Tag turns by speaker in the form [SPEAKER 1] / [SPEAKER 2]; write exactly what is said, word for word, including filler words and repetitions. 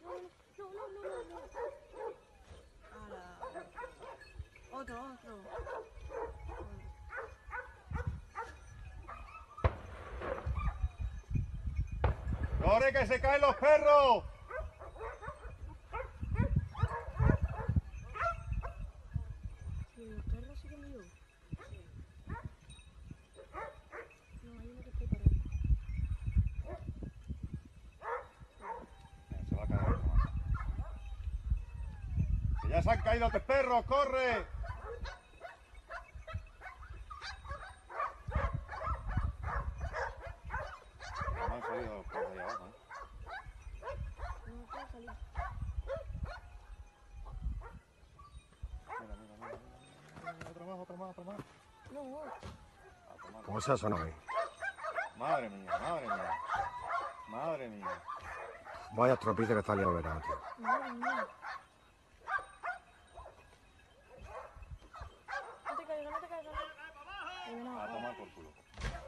[SPEAKER 1] no, no, no, no, no. Ala. Otro, otro.
[SPEAKER 2] ¡Corre, que se caen los perros!
[SPEAKER 1] Sí, los perros sí que me llevo. No, hay uno que está parado.
[SPEAKER 2] Se va a caer otro más. ¡Que ya se han caído tres perros! ¡Corre! No han salido los perros ahí abajo, ¿eh?
[SPEAKER 1] No puedo salir.
[SPEAKER 2] Mira, mira, mira, mira. Otro más, otro más, otro más.
[SPEAKER 1] No,
[SPEAKER 2] A tomar.
[SPEAKER 3] ¿Cómo se ha sonado ahí?
[SPEAKER 2] Madre mía, madre mía. Madre mía.
[SPEAKER 3] Vaya tropite que está liado verano, tío.
[SPEAKER 1] madre mía. No te caigas, no te caigas. Ahí viene
[SPEAKER 2] A
[SPEAKER 1] abajo.
[SPEAKER 2] tomar por culo.